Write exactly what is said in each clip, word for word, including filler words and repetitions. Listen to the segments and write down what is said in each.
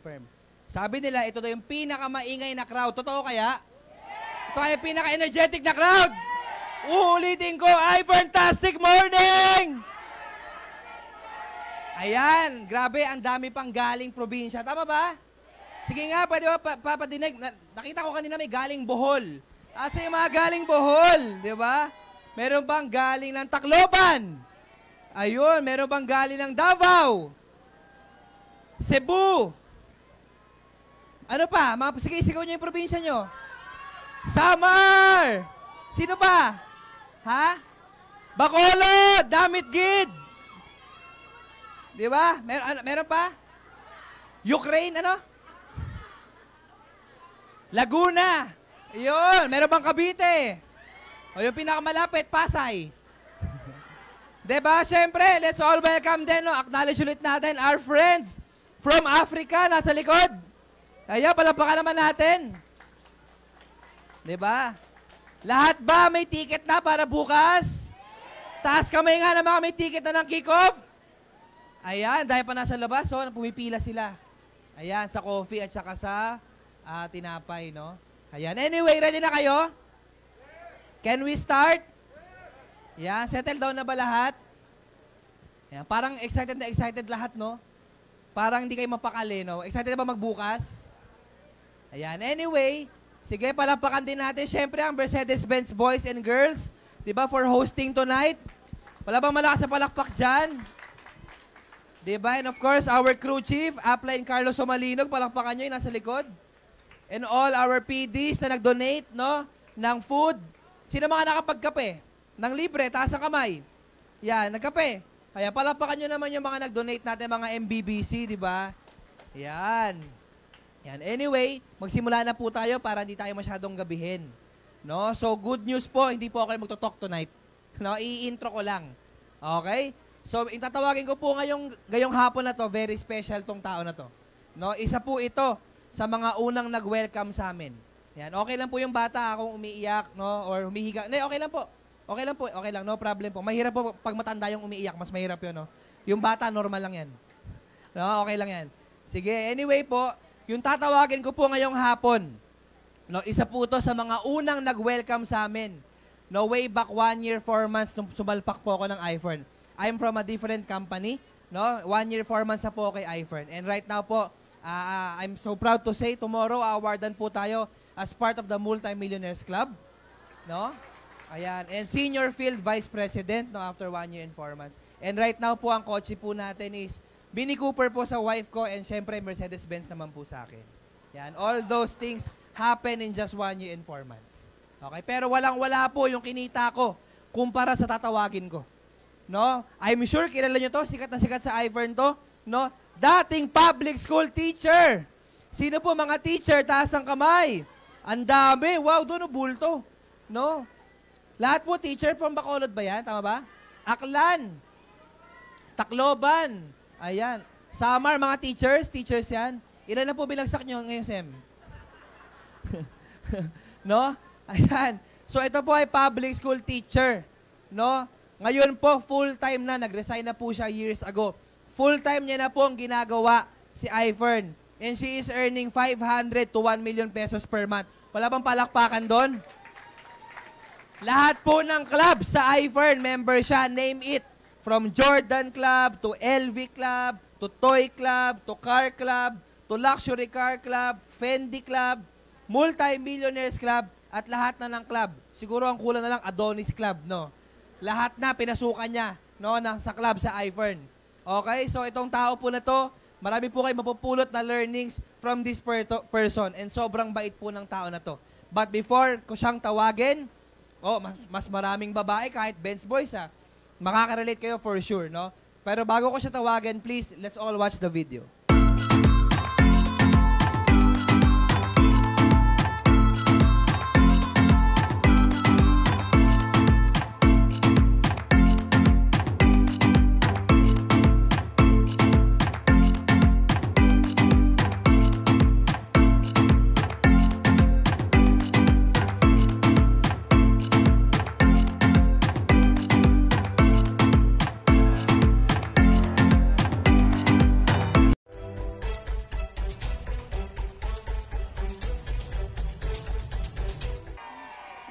confirm. Sabi nila, ito daw yung pinakamaingay na crowd. Totoo kaya? Ito ay yung pinaka-energetic na crowd. Uulitin ko, ay fantastic morning! Ayan, grabe, ang dami pang galing probinsya. Tama ba? Sige nga, pwede ba pa, papadinig? Nakita ko kanina may galing Bohol. Asa yung mga galing Bohol, di ba? Meron bang galing ng Tacloban? Ayun, meron bang galing ng Davao? Cebu? Ano pa? Mga, sige, sigaw nyo yung probinsya nyo. Samar! Sino pa? Ha? Bacolod! Damit Gid! Di ba? Mer ano, meron pa? Ukraine, ano? Laguna! Ayun, meron bang Cavite? O yung pinakamalapit, Pasay. Diba? Siyempre, let's all welcome din, no? Acknowledge ulit natin our friends from Africa, nasa likod. Ayan, palapakan naman natin. Diba? Lahat ba may ticket na para bukas? Taas kamay nga na mga may ticket na ng kick-off. Ayan, dahil pa nasa labas, so pumipila sila. Ayan, sa coffee at saka sa uh, tinapay, no? Ayan, anyway, ready na kayo? Can we start? Yan, settle down na ba lahat? Yan, parang excited na excited lahat, no? Parang hindi kayo mapakali, no? Excited na ba magbukas? Ayan, anyway, sige, palapakan din natin. Siyempre, ang Mercedes-Benz Boys and Girls, di ba, for hosting tonight. Wala bang malakas na palakpak dyan? Di ba? And of course, our crew chief, Upline Carlos Somalinog, palakpakan nyo yung nasa likod. And all our P Ds na nag-donate, no, ng food. Sino mga nakapagkape? Nang libre, taas ang kamay. Yan, nagkape. Kaya palapakan nyo naman yung mga nag-donate natin, mga M B B C, di ba? Yan. Yan. Anyway, magsimula na po tayo para hindi tayo masyadong gabihin. No? So, good news po, hindi po ako magto-talk tonight. No? I-intro ko lang. Okay? So, itatawagin ko po ngayong, ngayong hapon na to, very special tong tao na to. No? Isa po ito sa mga unang nag-welcome sa amin. Yan. Okay lang po yung bata akong umiiyak, no? Or humihiga. Hindi, okay lang po. Okay lang po, okay lang, no problem po. Mahirap po pag matanda yung umiiyak, mas mahirap yun, no? Yung bata, normal lang yan. No, okay lang yan. Sige, anyway po, yung tatawagin ko po ngayong hapon, no, isa po to sa mga unang nag-welcome sa amin. No, way back one year, four months, nung sumalpak po ako ng iFern. I'm from a different company, no? One year, four months na po kay iFern. And right now po, uh, I'm so proud to say, tomorrow, awardan po tayo as part of the Multi-Millionaires Club, no? Ayan. And Senior Field Vice President, no, after one year and four months. And right now po, ang kotse po natin is Mini Cooper po sa wife ko and syempre Mercedes-Benz naman po sa akin. Yan. All those things happen in just one year and four months. Okay? Pero walang-wala po yung kinita ko kumpara sa tatawagin ko. No? I'm sure kilala nyo to, sikat na sikat sa iFern to. No? Dating public school teacher. Sino po mga teacher? Taas ang kamay. Ang dami. Wow, doon o bulto. No? Lahat po, teacher from Bacolod ba yan? Tama ba? Aklan. Tacloban. Ayan. Samar, mga teachers. Teachers yan. Ilan na po bilagsak nyo ngayon, Sem? No? Ayan. So, ito po ay public school teacher. No? Ngayon po, full-time na. Nag-resign na po siya years ago. Full-time niya na po ang ginagawa si iFern. And she is earning five hundred to one million pesos per month. Wala bang palakpakan doon? Lahat po ng club sa iFern, member siya, name it. From Jordan Club, to L V Club, to Toy Club, to Car Club, to Luxury Car Club, Fendi Club, Multi-Millionaires Club, at lahat na ng club. Siguro ang kulang na lang, Adonis Club, no? Lahat na pinasukan niya, no, na, sa club sa iFern. Okay, so itong tao po na to, marami po kayo mapupulot na learnings from this per person, and sobrang bait po ng tao na to. But before ko siyang tawagin, oh, mas, mas maraming babae kahit Benz Boys, ha. Makaka-relate kayo for sure, no? Pero bago ko siya tawagin, please, let's all watch the video.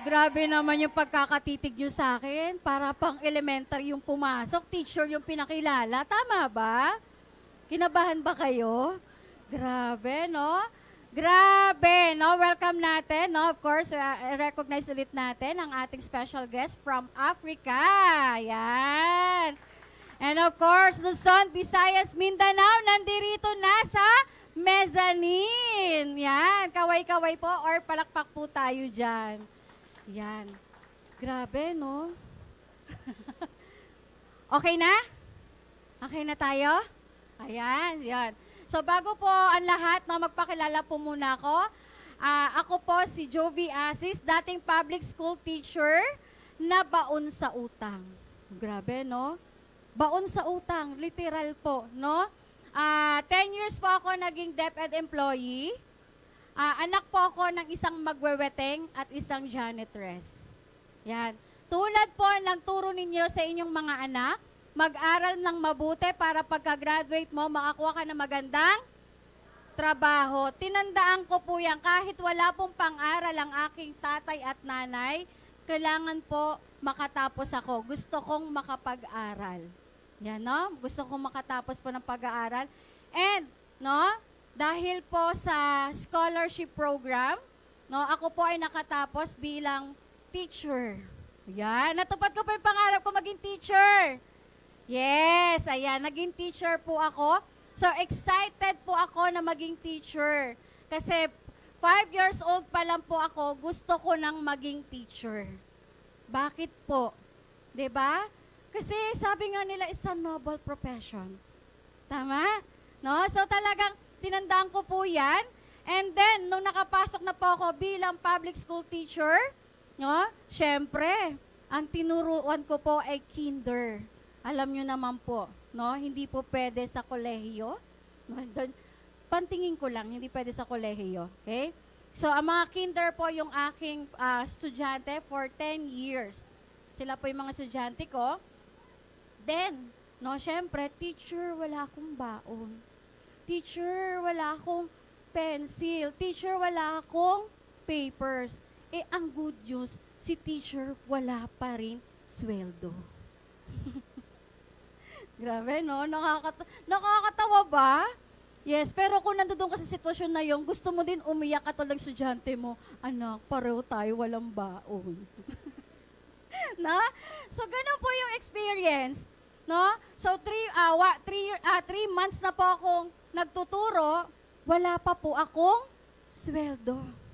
Grabe naman yung pagkakatitig nyo sa akin. Para pang elementary yung pumasok, teacher yung pinakilala. Tama ba? Kinabahan ba kayo? Grabe, no? Grabe, no? Welcome natin, no? Of course, uh, recognize ulit natin ang ating special guest from Africa. Yan. And of course, Luzon, Visayas, Mindanao, nandirito na sa mezzanine. Yan, kaway-kaway po or palakpak po tayo dyan. Yan. Grabe, no? Okay na? Okay na tayo? Ayan, yan. So, bago po ang lahat, no, magpakilala po muna ako. Uh, ako po si Jovi Asis, dating public school teacher na baon sa utang. Grabe, no? Baon sa utang, literal po, no? Uh, ten years po ako naging DepEd employee. Uh, anak po ako ng isang magweweteng at isang janitress. Yan. Tulad po ng turo ninyo sa inyong mga anak, mag-aral ng mabuti para pagka-graduate mo, makakuha ka ng magandang trabaho. Tinandaan ko po yan, kahit wala pong pang-aral ang aking tatay at nanay, kailangan po makatapos ako. Gusto kong makapag-aral. Yan, no? Gusto kong makatapos po ng pag-aaral. And, no? Dahil po sa scholarship program, no, ako po ay nakatapos bilang teacher. Yan, natupad ko po yung pangarap ko maging teacher. Yes, ayan, naging teacher po ako. So, excited po ako na maging teacher. Kasi, five years old pa lang po ako, gusto ko nang maging teacher. Bakit po? 'Di ba? Kasi sabi nga nila, it's a noble profession. Tama? No? So, talagang tinandaan ko po yan. And then, nung nakapasok na po ako bilang public school teacher, no, syempre, ang tinuruan ko po ay kinder. Alam nyo naman po, no, hindi po pwede sa kolehiyo. No, pantingin ko lang, hindi pwede sa kolehiyo. Okay? So, ang mga kinder po yung aking uh, estudyante for ten years. Sila po yung mga estudyante ko. Then, no, syempre, teacher, wala akong baon. Teacher, wala akong pencil. Teacher, wala akong papers. Eh, ang good news, si teacher, wala pa rin sweldo. Grabe, no? Nakakata nakakatawa ba? Yes, pero kung nandoon ka sa sitwasyon na yun, gusto mo din umiyak at walang estudyante mo, anak, pareho tayo, walang baon. Na? So, ganun po yung experience. No? So, three, uh, wa, three, uh, three months na po akong nagtuturo, wala pa po akong sweldo.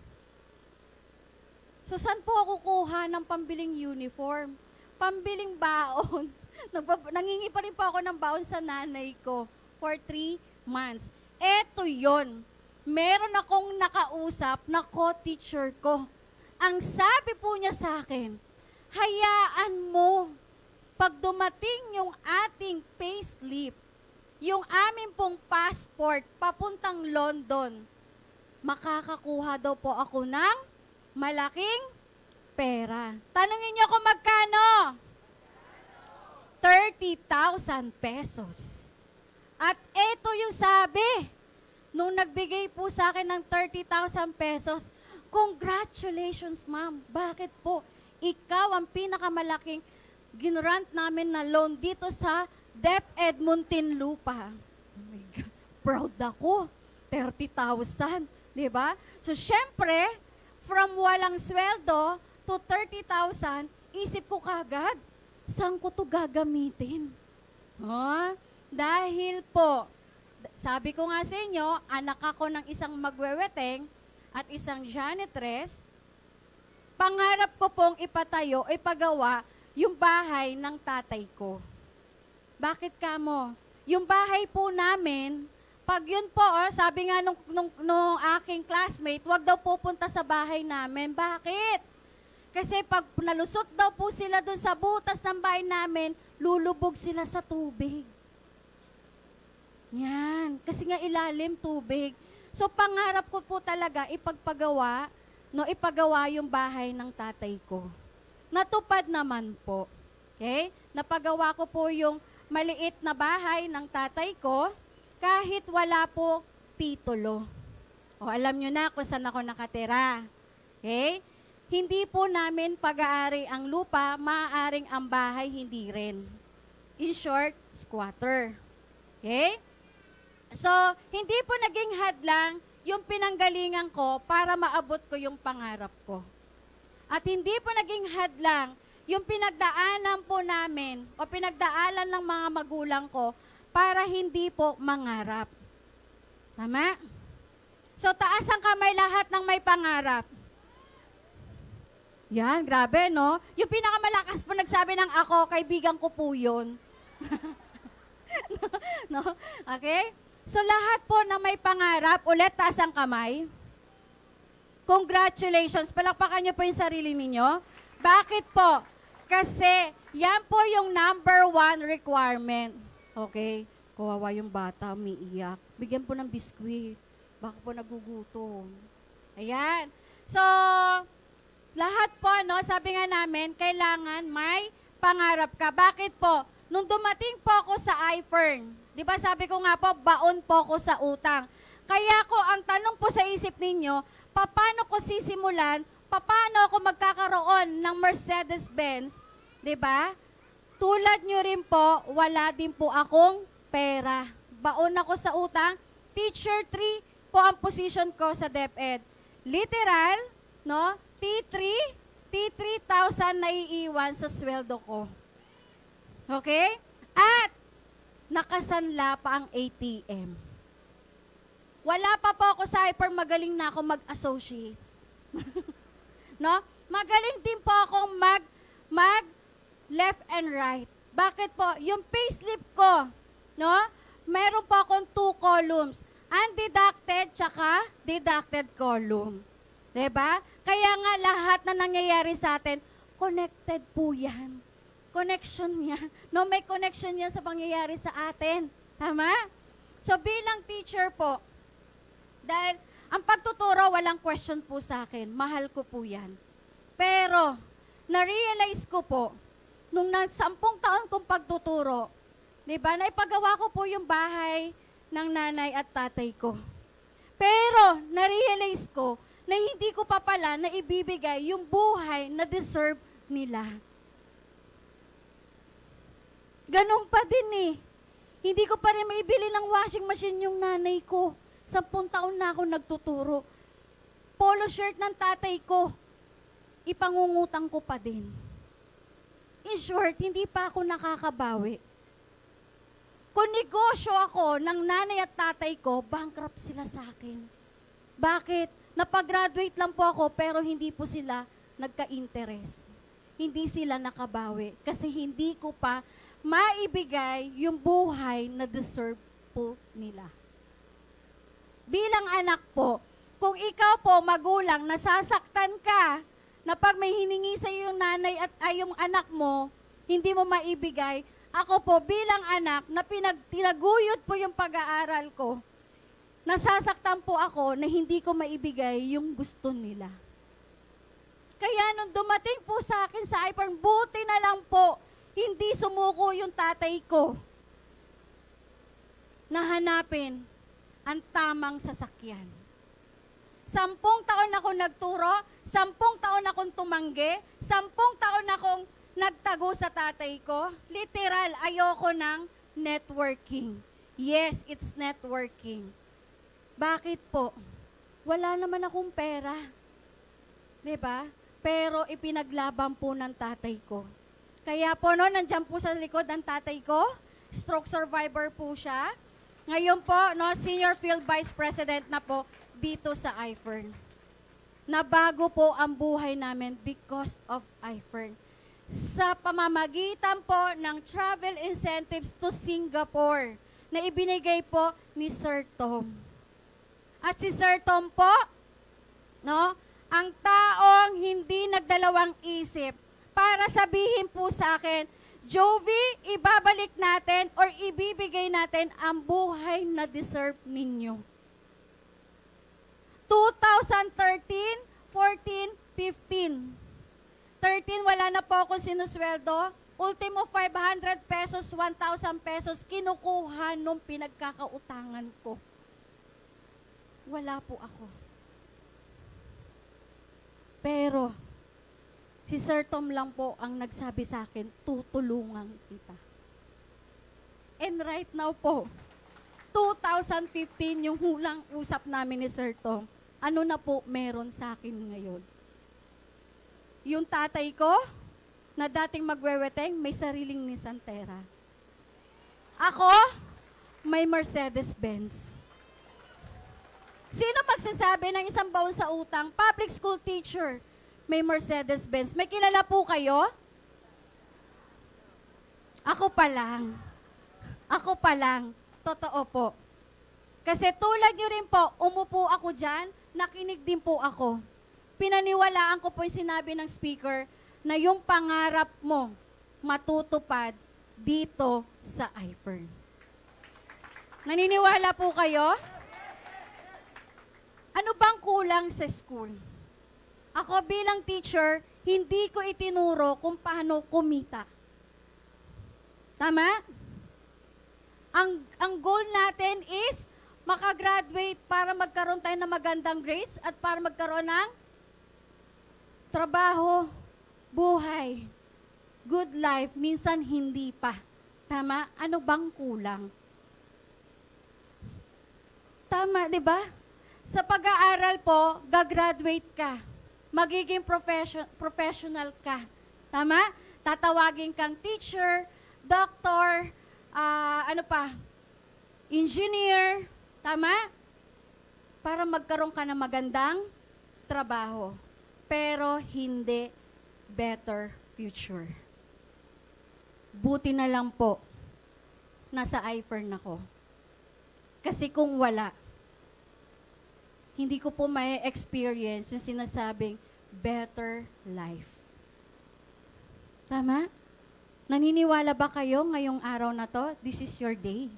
So, saan po ako kuha ng pambiling uniform? Pambiling baon. Nangingi pa rin po ako ng baon sa nanay ko for three months. Eto yon. Meron akong nakausap na co-teacher ko. Ang sabi po niya sa akin, hayaan mo, pag dumating yung ating payslip, yung amin pong passport papuntang London, makakakuha daw po ako ng malaking pera. Tanungin niyo kung magkano? thirty thousand pesos. At ito yung sabi, nung nagbigay po sa akin ng thirty thousand pesos, congratulations ma'am, bakit po? Ikaw ang pinakamalaking ginrant namin na loan dito sa DepEd Muntinlupa. Oh my God, proud ako. thirty thousand, di ba? So, syempre, from walang sweldo to thirty thousand, isip ko kagad, saan ko to gagamitin? Oh, dahil po, sabi ko nga sa inyo, anak ako ng isang magweweteng at isang janitress, pangarap ko pong ipatayo, ipagawa yung bahay ng tatay ko. Bakit kamo? Yung bahay po namin, pag yun po, oh, sabi nga nung, nung, nung aking classmate, wag daw pupunta sa bahay namin. Bakit? Kasi pag nalusot daw po sila dun sa butas ng bahay namin, lulubog sila sa tubig. Yan. Kasi nga ilalim tubig. So pangarap ko po talaga ipagpagawa, no, ipagawa yung bahay ng tatay ko. Natupad naman po. Okay? Napagawa ko po yung maliit na bahay ng tatay ko kahit wala po titulo. O alam nyo na kung saan ako nakatira. Okay? hindi po namin pag-aari ang lupa, maaaring ang bahay hindi rin. In short, squatter. Okay? So, hindi po naging hadlang yung pinanggalingan ko para maabot ko yung pangarap ko. At hindi po naging hadlang yung pinagdaanan po namin o pinagdaanan ng mga magulang ko para hindi po mangarap. Tama? So, taas ang kamay lahat ng may pangarap. Yan, grabe, no? Yung pinakamalakas po nagsabi ng ako, kaibigan ko po yun. no? Okay? So, lahat po na may pangarap, ulit taas ang kamay. Congratulations. Palakpakan niyo po yung sarili ninyo. Bakit po? Kasi, yan po yung number one requirement. Okay? Kawawa yung bata, umiiyak. Bigyan po ng biskwit. Baka po nagugutom. Ayan. So, lahat po, no, sabi nga namin, kailangan may pangarap ka. Bakit po? Nung dumating po ako sa iFern, di ba sabi ko nga po, baon po ako sa utang. Kaya ko, ang tanong po sa isip ninyo, paano ko sisimulan, paano ako magkakaroon ng Mercedes-Benz, di ba? Tulad nyo rin po, wala din po akong pera. Baon ako sa utang. Teacher three po ang position ko sa DepEd. Literal, no? T three, T three thousand na iiwan sa sweldo ko. Okay? At nakasanla pa ang A T M. Wala pa po ako sa hyper, magaling na ako mag-associates. no? Magaling din po akong mag, mag left and right. Bakit po? Yung payslip ko, no? Meron po akong two columns. Undeducted tsaka deducted column. Diba? Kaya nga lahat na nangyayari sa atin, connected po yan. Connection yan. No, may connection yan sa pangyayari sa atin. Tama? So bilang teacher po, dahil ang pagtuturo, walang question po sa akin. Mahal ko po yan. Pero, na-realize ko po, nung sampung taon kong pagtuturo, di ba, naipagawa ko po yung bahay ng nanay at tatay ko. Pero, na-realize ko na hindi ko pa pala na ibibigay yung buhay na deserve nila. Ganon pa din eh. Hindi ko pa rin maibili ng washing machine yung nanay ko. Sampung taon na ako nagtuturo. Polo shirt ng tatay ko, ipangungutang ko pa din. In short, hindi pa ako nakakabawi. Kung negosyo ako ng nanay at tatay ko, bankrupt sila sa akin. Bakit? Napag-graduate lang po ako pero hindi po sila nagka-interest. Hindi sila nakabawi kasi hindi ko pa maibigay yung buhay na deserve po nila. Bilang anak po, kung ikaw po magulang, nasasaktan ka na pag may hiningi sa iyo yung nanay at ay yung anak mo, hindi mo maibigay, ako po bilang anak na pinag, tinaguyod po yung pag-aaral ko, nasasaktan po ako na hindi ko maibigay yung gusto nila. Kaya nung dumating po sa akin sa iPhone, buti na lang po, hindi sumuko yung tatay ko na hanapin ang tamang sasakyan. Sampung taon ako nagturo, sampung taon akong tumanggi, sampung taon akong nagtago sa tatay ko. Literal, ayoko ng networking. Yes, it's networking. Bakit po? Wala naman akong pera. Diba? Pero ipinaglaban po ng tatay ko. Kaya po no, nandiyan po sa likod ang tatay ko. Stroke survivor po siya. Ngayon po, no, Senior Field Vice President na po dito sa iFern. Nabago po ang buhay namin because of iFern. Sa pamamagitan po ng travel incentives to Singapore na ibinigay po ni Sir Tom. At si Sir Tom po, no, ang taong hindi nagdalawang isip para sabihin po sa akin, Jovi, ibabalik natin or ibibigay natin ang buhay na deserve ninyo. twenty thirteen, fourteen, fifteen. thirteen, wala na po akong sinusweldo. Ultimo five hundred pesos, one thousand pesos, kinukuha nung pinagkakautangan ko. Wala po ako. Pero, Si Sir Tom lang po ang nagsabi sa akin, tutulungan kita. And right now po, two thousand fifteen yung hulang usap namin ni Sir Tom, ano na po meron sa akin ngayon? Yung tatay ko, na dating magweweteng, may sariling Nissan Terra. Ako, may Mercedes-Benz. Sino magsasabi ng isang baon sa utang? Public school teacher, may Mercedes-Benz. May kilala po kayo? Ako pa lang. Ako pa lang. Totoo po. Kasi tulad nyo rin po, umupo ako dyan, nakinig din po ako. Pinaniwalaan ko po yung sinabi ng speaker na yung pangarap mo matutupad dito sa I F E R N. Naniniwala po kayo? Ano bang kulang sa school? Ako bilang teacher, hindi ko itinuro kung paano kumita. Tama? Ang, ang goal natin is makagraduate para magkaroon tayo ng magandang grades at para magkaroon ng trabaho, buhay, good life, minsan hindi pa. Tama? Ano bang kulang? Tama, di ba? Sa pag-aaral po, gagraduate ka. Magiging profession, professional ka. Tama? Tatawagin kang teacher, doctor, uh, ano pa, engineer. Tama? Para magkaroon ka ng magandang trabaho. Pero hindi better future. Buti na lang po, nasa I F E R N ako. Kasi kung wala, hindi ko po may experience yung sinasabing better life. Tama? Naniniwala ba kayo ngayong araw na to? This is your day.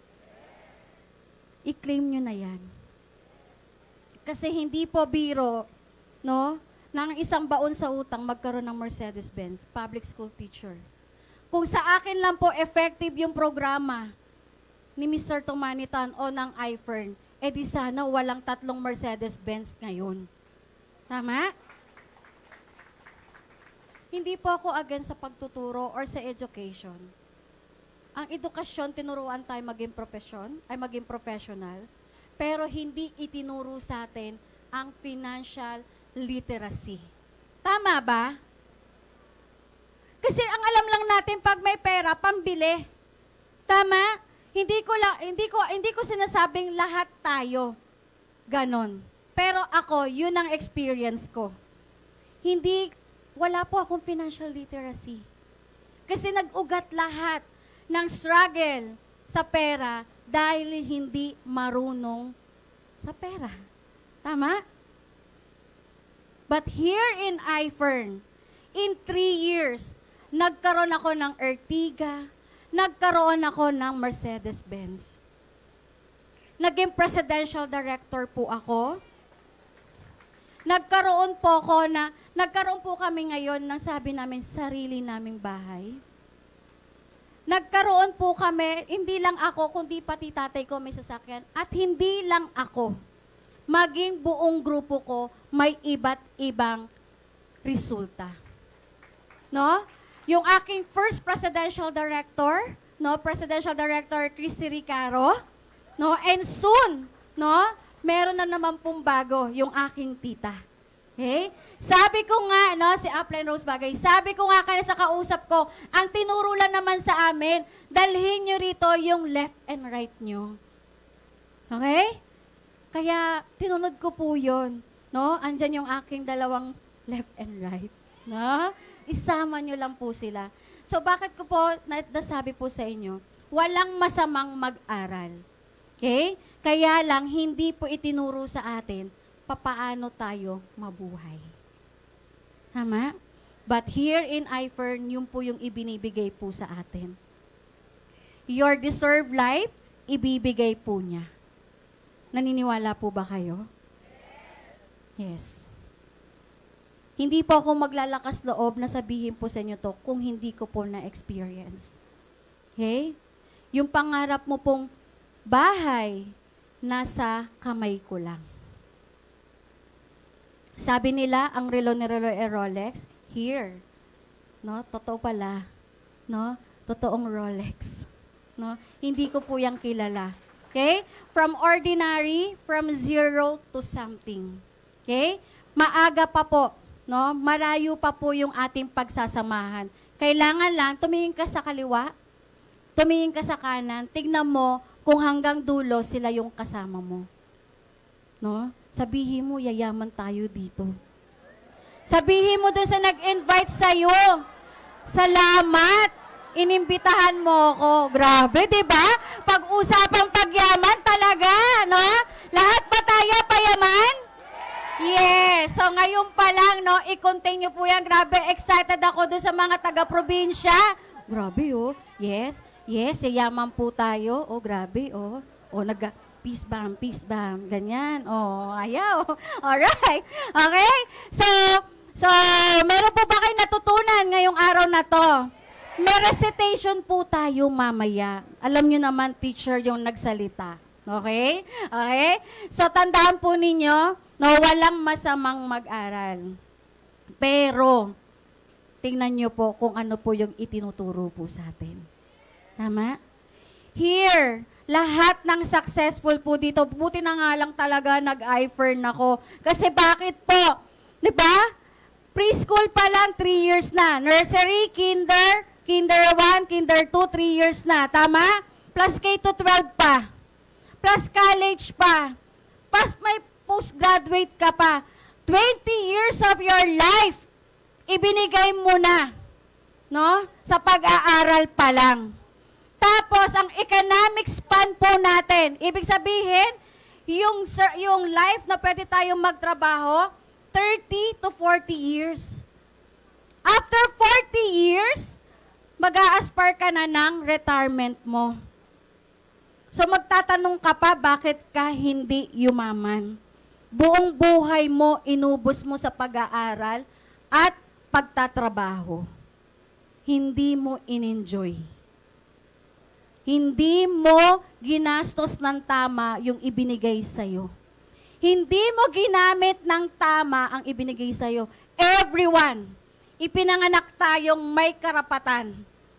I-claim nyo na yan. Kasi hindi po biro, no? Nang isang baon sa utang, magkaroon ng Mercedes-Benz, public school teacher. Kung sa akin lang po effective yung programa ni Mister Tomanitan o ng I F E R N, eh di sana walang tatlong Mercedes-Benz ngayon. Tama? Hindi po ako against sa pagtuturo or sa education. Ang edukasyon, tinuruan tayo maging profesyon, ay maging professional, pero hindi itinuro sa atin ang financial literacy. Tama ba? Kasi ang alam lang natin pag may pera, pambili. Tama? Hindi ko lang hindi ko hindi ko sinasabing lahat tayo ganon. Pero ako, yun ang experience ko. Hindi wala po akong financial literacy. Kasi nag-ugat lahat ng struggle sa pera dahil hindi marunong sa pera. Tama? But here in I F E R N, in three years, nagkaroon ako ng Ertiga, nagkaroon ako ng Mercedes-Benz. Naging presidential director po ako. Nagkaroon po ako na, nagkaroon po kami ngayon ng sabi namin, sarili naming bahay. Nagkaroon po kami, hindi lang ako, kundi pati tatay ko may sasakyan. At hindi lang ako, maging buong grupo ko, may iba't ibang resulta. No? Yung aking first presidential director, no, presidential director Christy Ricaro, no, and soon, no, meron na naman pong bago yung aking tita. Okay? Sabi ko nga, no, si Upline Rose Bagay, sabi ko nga kanina sa kausap ko, ang tinuro lang naman sa amin, dalhin nyo rito yung left and right nyo. Okay? Kaya, tinunod ko po yun. No? Andyan yung aking dalawang left and right. No? Isama nyo lang po sila. So, bakit ko po nasabi po sa inyo, walang masamang mag-aral. Okay? Kaya lang, hindi po itinuro sa atin, papaano tayo mabuhay. Tama? But here in I F E R N, yun po yung ibinibigay po sa atin. Your deserved life, ibibigay po niya. Naniniwala po ba kayo? Yes. Hindi po ako maglalakas loob na sabihin po sa inyo to kung hindi ko po na-experience. Okay? Yung pangarap mo pong bahay, nasa kamay ko lang. Sabi nila, ang relo ni Relo e Rolex, Here. No? Totoo pala. No? Totoong Rolex. No? Hindi ko po yung kilala. Okay? From ordinary, from zero to something. Okay? Maaga pa po. No? Malayo pa po yung ating pagsasamahan. Kailangan lang, tumingin ka sa kaliwa, tumingin ka sa kanan, tignan mo kung hanggang dulo sila yung kasama mo. No? Sabihin mo, yayaman tayo dito. Sabihin mo dun sa nag-invite sa'yo, salamat, inimbitahan mo ko. Grabe, di ba? Pag-usapang pagyaman talaga, no? Lahat ba tayo payaman? Yes. So ngayon pa lang, no, i-continue po yan. Grabe, excited ako dun sa mga taga-probinsya. Grabe, oh. Yes. Yes, yayaman po tayo. Oh, grabe, oh. Oh, nag peace bomb, peace bomb. Ganyan. Oh, ayaw. Alright. Okay? So, so, meron po ba kayo natutunan ngayong araw na to? May recitation po tayo mamaya. Alam nyo naman, teacher yung nagsalita. Okay? Okay? So, tandaan po ninyo, no, walang masamang mag-aral. Pero, tingnan nyo po kung ano po yung itinuturo po sa atin. Tama? Here, lahat ng successful po dito, buti na nga lang talaga nag-I-F E R N ako. Kasi bakit po? Di ba? Preschool pa lang, three years na. Nursery, kinder, kinder one, kinder two, three years na. Tama? Plus K to twelve pa. Plus college pa. Plus may postgraduate ka pa. twenty years of your life, ibinigay mo na. No? Sa pag-aaral pa lang. Tapos, ang economic span po natin, ibig sabihin, yung, yung life na pwede tayong magtrabaho, thirty to forty years. After forty years, mag-a-aspire ka na ng retirement mo. So, magtatanong ka pa, bakit ka hindi yumaman? Buong buhay mo, inubos mo sa pag-aaral at pagtatrabaho. Hindi mo in-enjoy. Hindi mo ginastos ng tama yung ibinigay sa'yo. Hindi mo ginamit ng tama ang ibinigay sa'yo. Everyone, ipinanganak tayong may karapatan.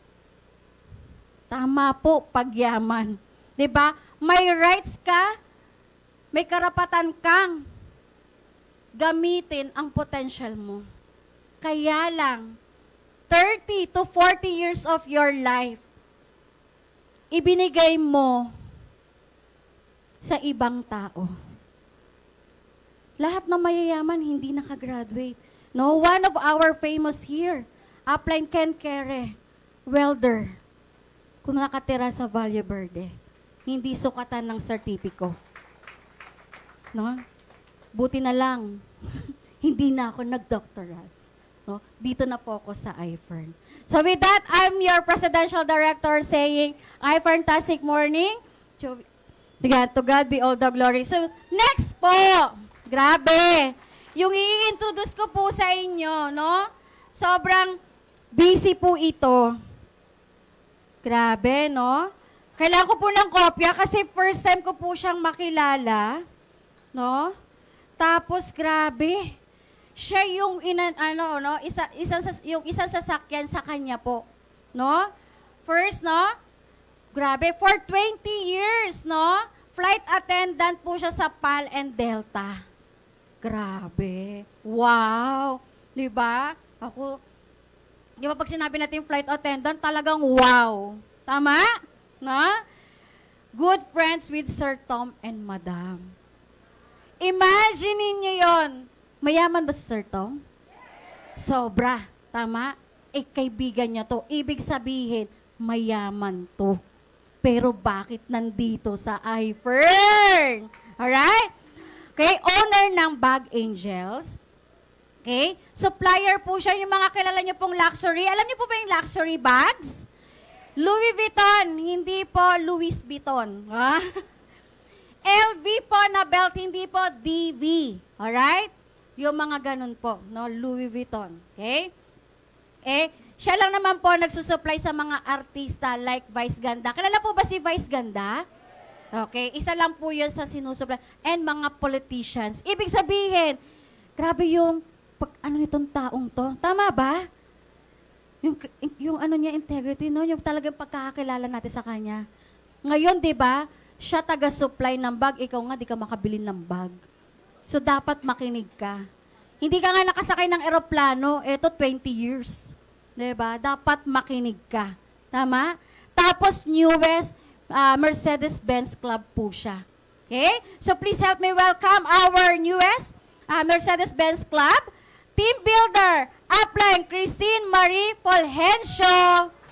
Tama po, pagyaman. Diba? May rights ka, may karapatan kang gamitin ang potential mo. Kaya lang, thirty to forty years of your life, ibinigay mo sa ibang tao. Lahat ng mayayaman hindi nakagraduate. No, one of our famous here, Upline Ken Kere, welder, kung nakatira sa Valle Verde, hindi sukatan ng sertipiko. No? Buti na lang, hindi na ako nag-doctoral. No? Dito na po ako sa I F E R N. So with that, I'm your Presidential Director saying, I F E R N Tasik Morning. To God be all the glory. So next po, grabe. Yung i-introduce ko po sa inyo, no? Sobrang busy po ito. Grabe, no? Kailangan ko po ng kopya kasi first time ko po siyang makilala, no? Tapos, grabe. Siya yung inan, ano, no? Isa, isang, yung isang sasakyan sa kanya po, no? First, no? Grabe, for twenty years, no? Flight attendant po siya sa P A L and Delta. Grabe. Wow. Di ba? Ako, di ba pag sinabi natin flight attendant, talagang wow. Tama? No? Good friends with Sir Tom and Madam. Imagine niyo yon. Mayaman ba si Sir Tom? Sobra. Tama? Eh, kaibigan niya to. Ibig sabihin, mayaman to. Pero bakit nandito sa I F E R N? Alright? Okay, owner ng Bag Angels. Okay, supplier po siya, yung mga kilala niyo pong luxury. Alam niyo po ba yung luxury bags? Louis Vuitton, hindi po Louis Vuitton. L V po na belt, hindi po D V. Alright? Yung mga ganun po, no? Louis Vuitton. Okay? Eh, siya lang naman po nagsusupply sa mga artista like Vice Ganda. Kilala po ba si Vice Ganda? Okay, isa lang po yun sa sinusupply. And mga politicians. Ibig sabihin, grabe yung pag ano nitong taong to. Tama ba? Yung, yung ano niya, integrity, no? Yung talagang pagkakakilala natin sa kanya. Ngayon, di ba, siya taga-supply ng bag, ikaw nga di ka makabili ng bag. So, dapat makinig ka. Hindi ka nga nakasakay ng eroplano, eto twenty years. Di ba? Dapat makinig ka. Tama? Tapos, newest, uh, Mercedes-Benz Club po siya. Okay? So, please help me welcome our newest uh, Mercedes-Benz Club, Team Builder, Upline Christine Marie Fulgencio.